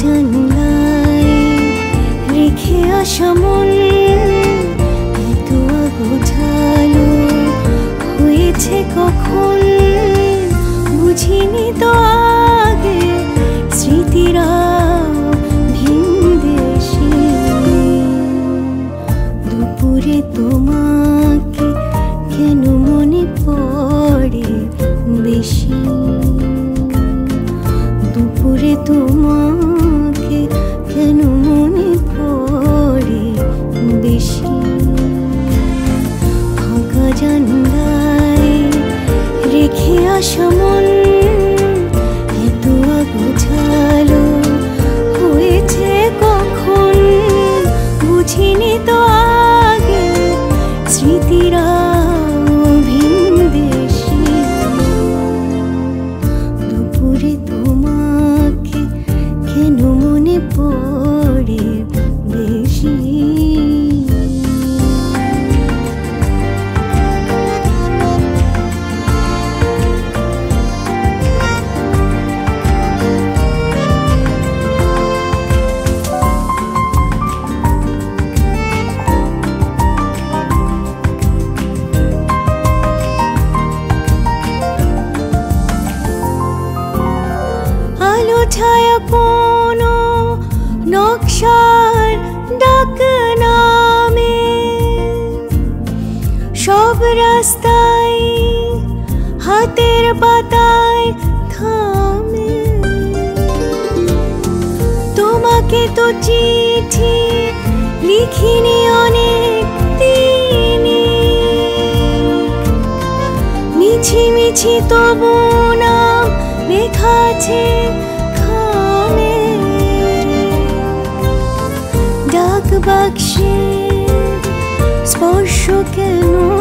জানলায় রেখে আসা মন এত গোছালো হয়েছে কখন বুঝিনি তো আগে স্মৃতিরা ভিনদেশি দুপুরে তোমাকে কেন মনে পড়ে বেশি দুপুরে তোমাকে কেন মনে পড়ে বেশি ফাঁকা জানলায় রেখে আসা মন এত গোছালো হয়েছে কখন বুঝিনি তো আগে স্মৃতিরা ভিনদেশি দুপুরে তোমাকে কেন মনে পড়ে বেশি আলো ছায়া কোনো নকশার ডাক নামে সব রাস্তায় হাতের পাতায় থামে তোমাকে তো চিঠি লিখিনি অনেক দিনে মিছি মিছি তবু নাম লেখা আছে খামে ডাক বাক্সে স্পর্শ কেন